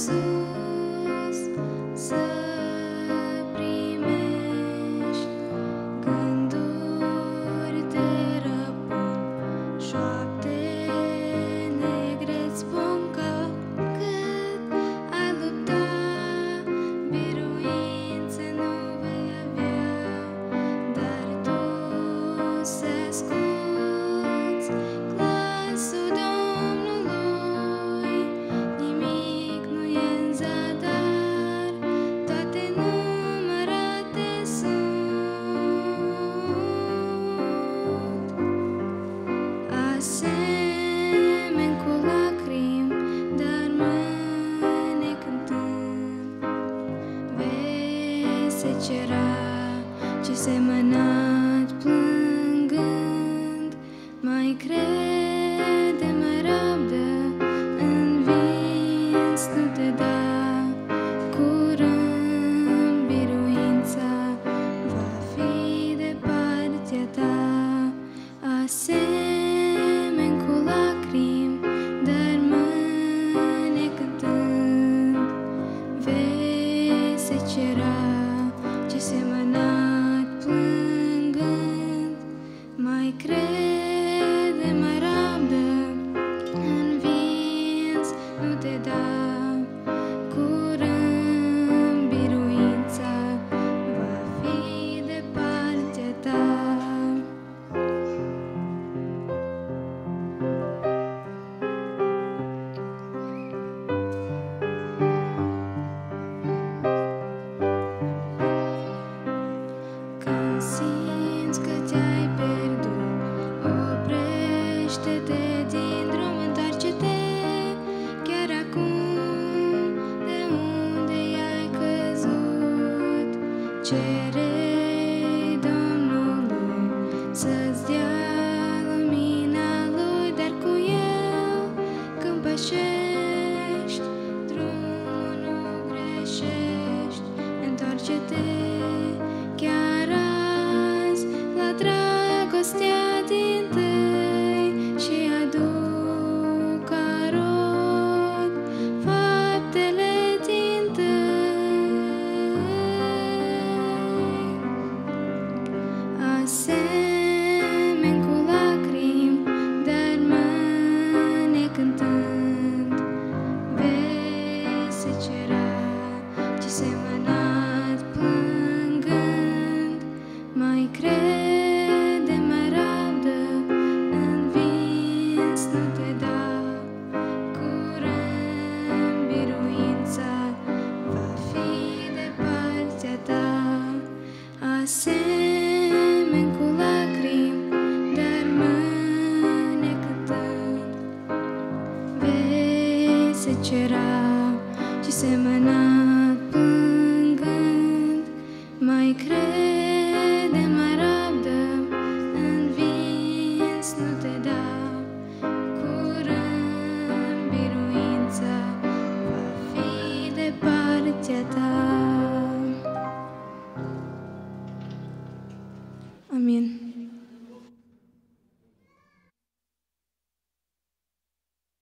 sus să primești gânduri de răbun, șoapte negre-ți spun că cât ai lupta, biruință nu vei avea, dar tu să asculți glasul Domnului, nimic nu e în zadar, toate numărate sunt. Asemeni cu lacrimi, dar mâine cântând, vei secera ce semănat plângând. Mai crede, mai rabdă, învins nu te da, curând biruința va fi de partea ta. Asemeni cu lacrimi, dar mâine cântând, vei secera ce semănat plângând. Mai crede, mai rabdă, învins nu te da, curând biruința va fi de partea ta. Când simți că te-ai pierdut, oprește-te din drum, întoarce-te chiar acum de unde ai căzut. Cere-i Domnului să-ți dea lumina Lui, dar cu El când pășești, drumul nu greșești. Întoarce-te chiar azi la dragostea dintâi și adu ca rod faptele dintâi. Asemeni cu lacrimi, dar mâine cântând, vei secera ce semănat plângând. Mai crede, mai rabdă, învins nu te da, curând biruința va fi de partea ta. Asemeni cu lacrimi, dar mâine cântând, vei secera ce semănat plângând. Mai crede,